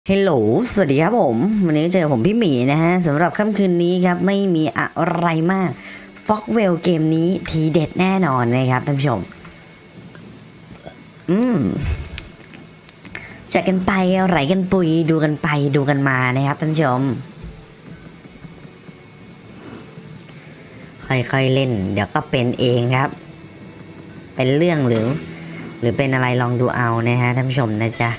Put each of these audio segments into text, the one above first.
ฮัลโหลสวัสดีครับผมวันนี้เจอผมพี่หมีนะฮะสำหรับค่ำคืนนี้ครับไม่มีอะไรมากฟ็อกเวลเกมนี้ทีเด็ดแน่นอนนะครับท่านผู้ชมจัดกันไปไหลกันปุยดูกันไปดูกันมานะครับท่านผู้ชมค่อยๆเล่นเดี๋ยวก็เป็นเองครับเป็นเรื่องหรือเป็นอะไรลองดูเอานะฮะท่านผู้ชมนะจ๊ะ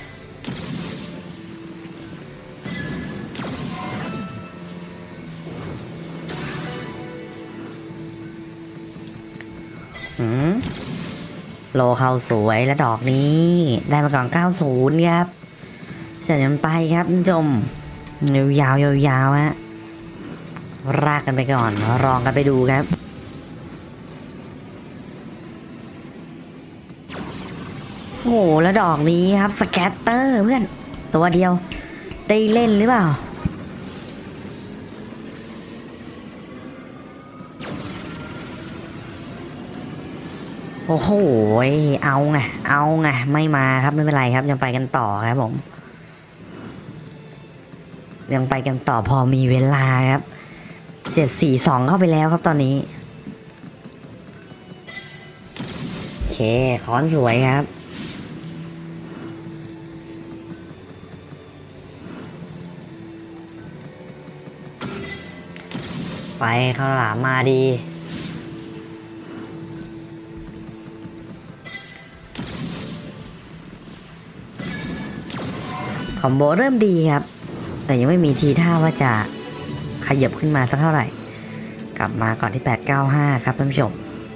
โลเข้าสวยและดอกนี้ได้มาก่อน90ครับจัดกันไปครับท่านผู้ชมยาวฮะรากกันไปก่อนรองกันไปดูครับโอ้แล้วดอกนี้ครับสแกตเตอร์เพื่อนตัวเดียวได้เล่นหรือเปล่าโอ้โหเอาไงไม่มาครับไม่เป็นไรครับยังไปกันต่อครับผมยังไปกันต่อพอมีเวลาครับ742เข้าไปแล้วครับตอนนี้โอเคค้อนสวยครับไปข้าวหลามมาดีคอมโบเริ่มดีครับแต่ยังไม่มีทีท่าว่าจะขยับขึ้นมาสักเท่าไหร่กลับมาก่อนที่895ครับท่านผู้ชม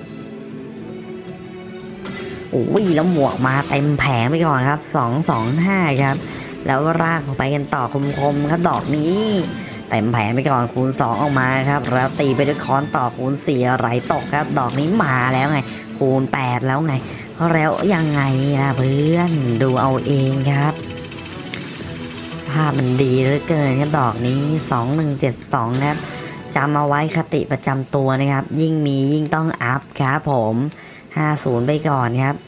โอ้ยแล้วหมวกมาเต็มแผงไปก่อนครับ225ครับแล้วรากไปกันต่อคมๆครับดอกนี้เต็มแผงไปก่อนคูณ2ออกมาครับแล้วตีไปด้วยค้อนต่อคูณ4ไหลตกครับดอกนี้มาแล้วไงคูณ8แล้วไงแล้วยังไงล่ะเพื่อนดูเอาเองครับภาพมันดีเหลือเกินครับดอกนี้2172ครับจำเอาไว้คติประจำตัวนะครับยิ่งมียิ่งต้องอัพครับผม50ไปก่อนครับ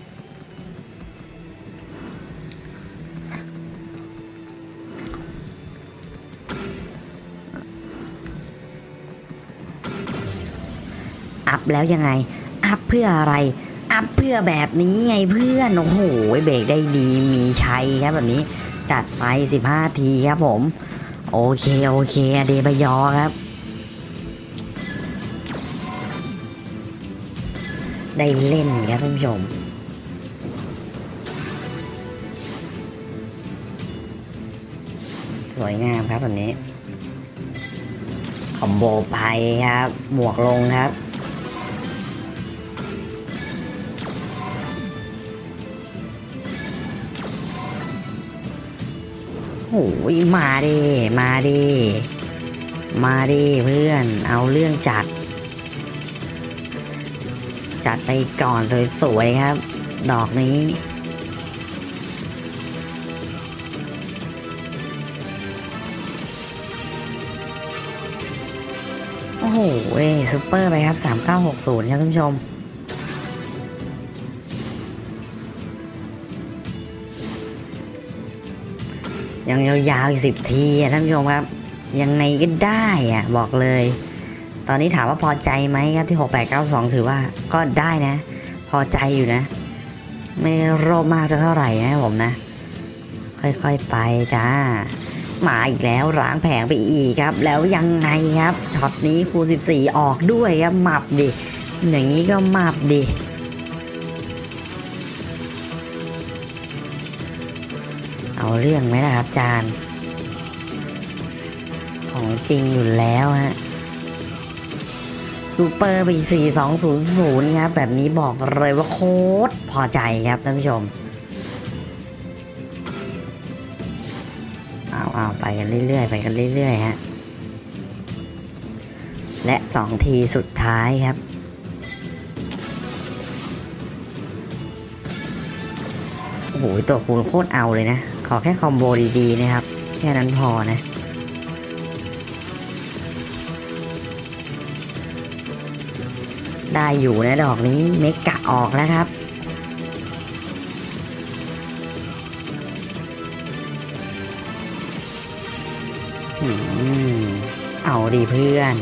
อัพแล้วยังไงอัพเพื่ออะไรอัพเพื่อแบบนี้ไงเพื่อนโอ้โหเบรกได้ดีมีชัยครับแบบนี้จัดไป15ทีครับผมโอเคเดบยอครับได้เล่นครับท่านผู้ชมสวยงามครับแบบนี้คอมโบไปครับหมวกลงครับโอ้ยมาดิเพื่อนเอาเรื่องจัดไปก่อนสวยๆครับดอกนี้โอ้โหซุปเปอร์ไปครับ3960ครับท่านผู้ชมยังยาวๆอีก10ทีท่านผู้ชมครับยังไงก็ได้บอกเลยตอนนี้ถามว่าพอใจไหมครับที่6892ถือว่าก็ได้นะพอใจอยู่นะไม่โลภมากจะเท่าไหร่นะผมนะค่อยๆไปจ้ามาอีกแล้วล้างแผงไปอีกครับแล้วยังไงครับช็อตนี้คูณ14ออกด้วยครับหมับดิอย่างนี้ก็หมับดิเอาเรื่องไหมล่ะครับจานของจริงอยู่แล้วฮะซูเปอร์ไป4200ครับแบบนี้บอกเลยว่าโคตรพอใจครับท่านผู้ชมเอาไปกันเรื่อยฮะและ2ทีสุดท้ายครับโอ้โหตัวคูณโคตรเอาเลยนะขอแค่คอมโบดีๆนะครับแค่นั้นพอนะได้อยู่นะดอกนี้เมกะออกแล้วครับ โอืมเอาดิเพื่อน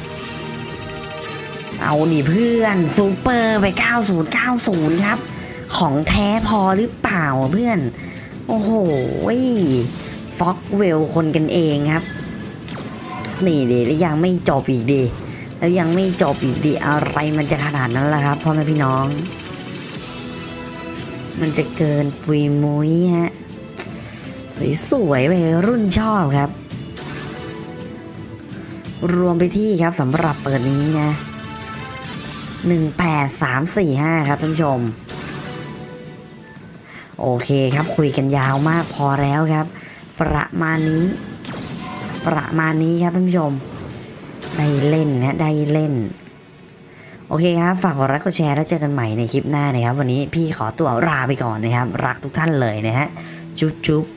ซูเปอร์ไป90 ครับของแท้พอหรือเปล่าเพื่อนโอ้โหฟ็อกเวลคนกันเองครับนี่ดิแล้วยังไม่จบอีกดิอะไรมันจะขนาดนั้นล่ะครับพ่อแม่พี่น้องมันจะเกินปุยมุ้ยฮะสวยๆไปรุ่นชอบครับรวมไปที่ครับสำหรับเปิดนี้นะ18345ครับท่านผู้ชมโอเคครับคุยกันยาวมากพอแล้วครับประมาณนี้ครับท่านผู้ชมได้เล่นโอเคครับฝากกดไลค์กดแชร์แล้วเจอกันใหม่ในคลิปหน้านะครับวันนี้พี่ขอตัวลาไปก่อนนะครับรักทุกท่านเลยนะฮะจุ๊บ